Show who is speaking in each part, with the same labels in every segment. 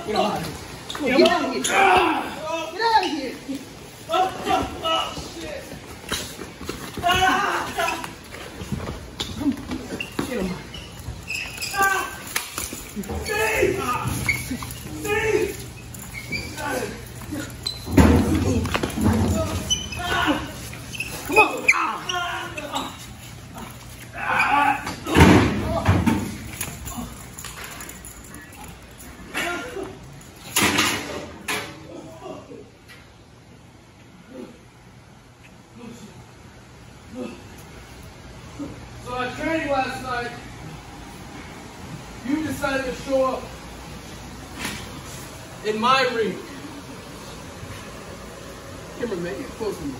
Speaker 1: Get out of here. Get out of here. Get out of here.
Speaker 2: Oh, shit.
Speaker 1: Get him.
Speaker 2: Steve! Steve!
Speaker 1: Come on.
Speaker 2: So I trained last night. You decided to show up in my ring.
Speaker 1: Cameraman, get close to me.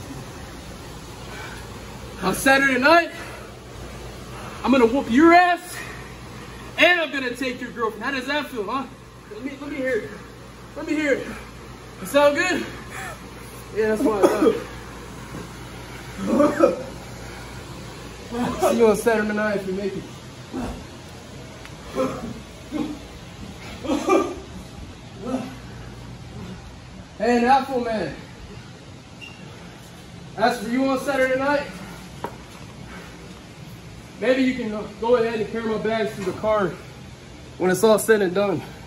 Speaker 2: On Saturday night, I'm gonna whoop your ass, and I'm gonna take your girlfriend. How does that feel, huh? Let me hear it. Let me hear it. It sound good? Yeah, that's what I thought. See you on Saturday night if you make it. Hey, an Apple Man. As for you on Saturday night, maybe you can go ahead and carry my bags to the car when it's all said and done.